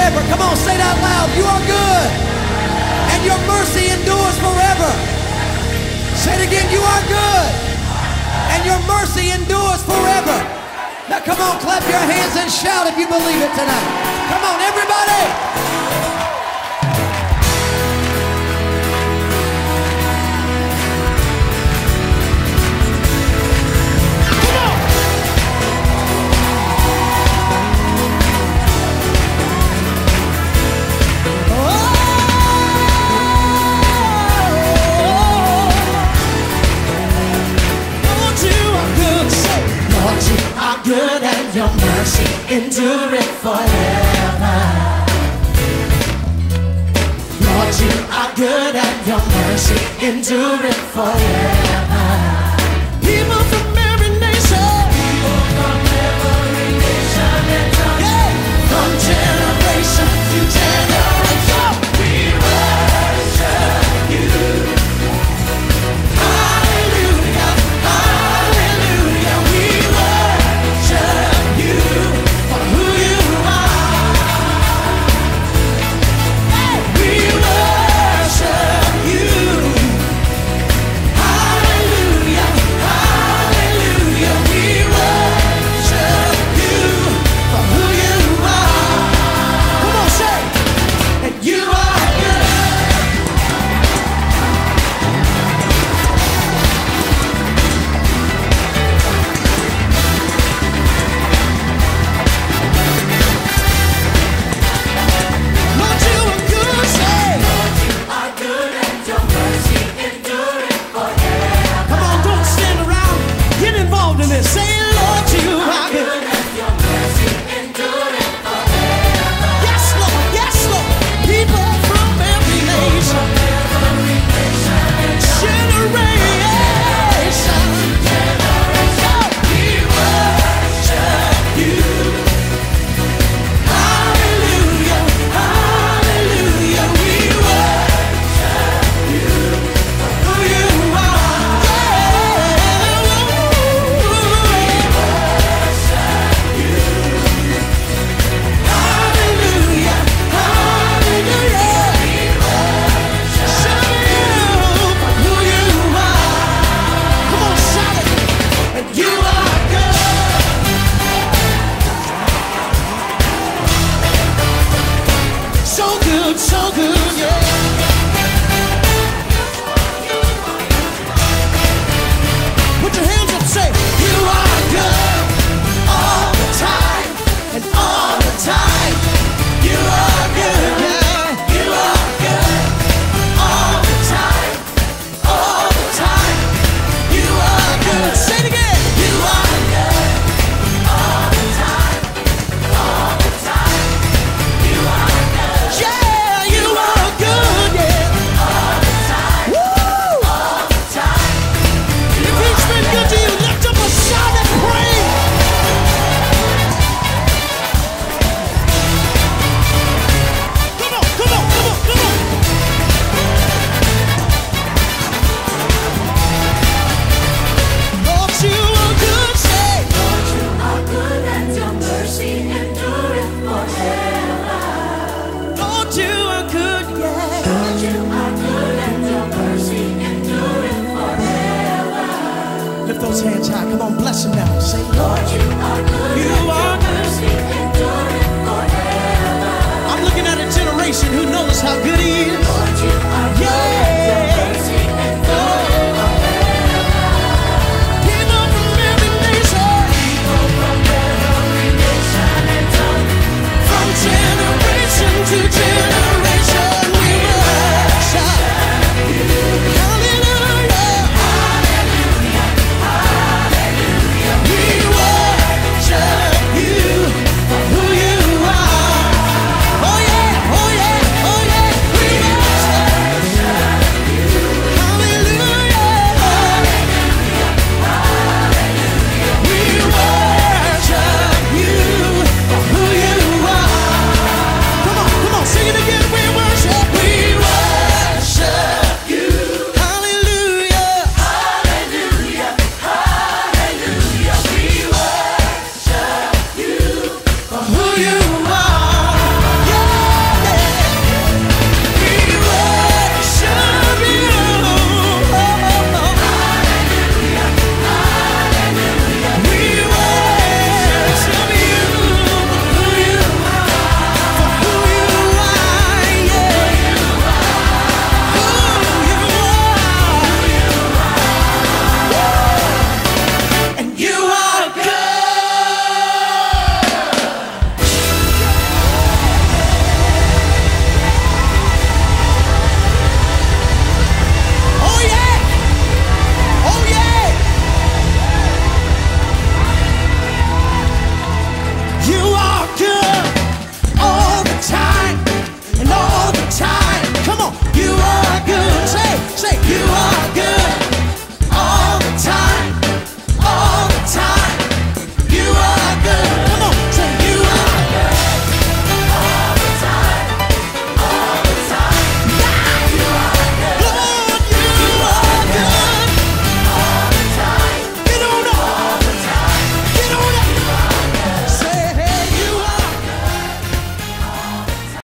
forever. Come on, say it out loud. You are good, and your mercy endures forever. Say it again. You are good, and your mercy endures forever. Now come on, clap your hands and shout if you believe it tonight. Come on, everybody. Good and your mercy endureth forever. Lord, you are good and your mercy endureth forever. People from every nation, and tongue, yeah. From generation to generation, we worship you. Hallelujah, hallelujah, we worship you for who you are. Hey, we worship you. Hallelujah, hallelujah, we worship you for who you are. Come on, say, and you are good. Lord, you are good, say. Lord, you are good and your mercy endureth forever. Come on, don't stand around. Get involved in this. Say it